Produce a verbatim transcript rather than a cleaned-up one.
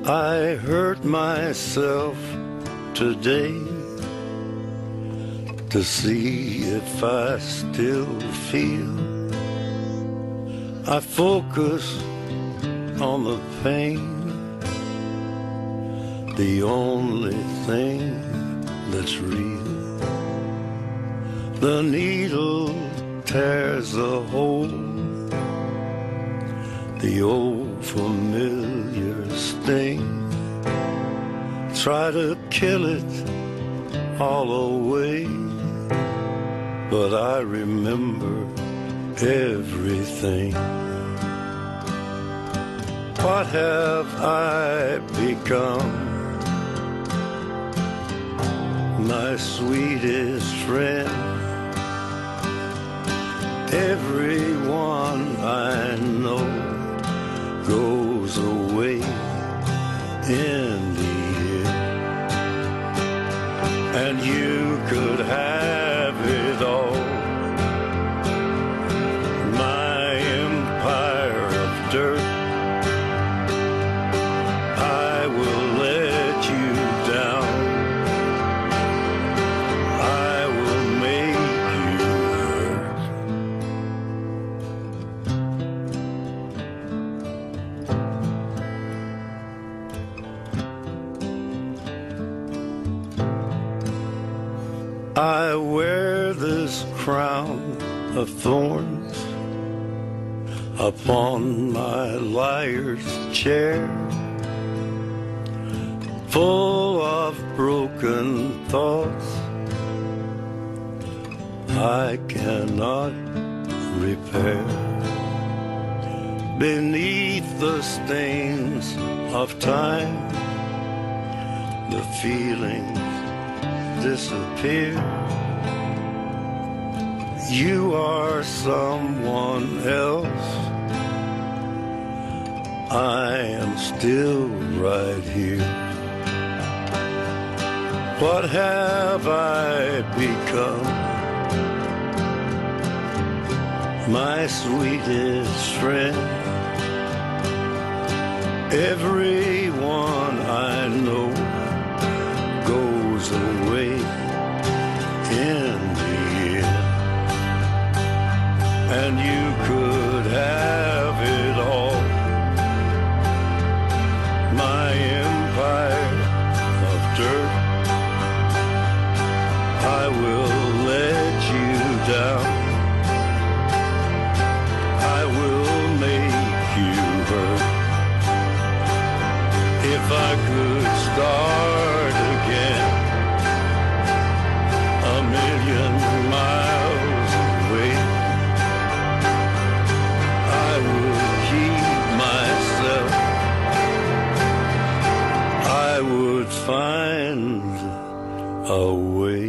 I hurt myself today to see if I still feel. I focus on the pain, the only thing that's real. The needle tears a hole, the old familiar sting. Try to kill it all away, but I remember everything. What have I become? My sweetest friend. Everyone I know goes away in the end, and you could have it all. My empire of dirt, I will let you down. I will make you hurt. I wear this crown of thorns upon my liar's chair, full of broken thoughts I cannot repair. Beneath the stains of time, the feelings disappear. You are someone else, I am still right here. What have I become? My sweetest friend. Everyone I know goes away in the end, and you could have it all. My empire of dirt, I will let you down. I will make you hurt. If I could start again, a million miles away, I would keep myself. I would find a way.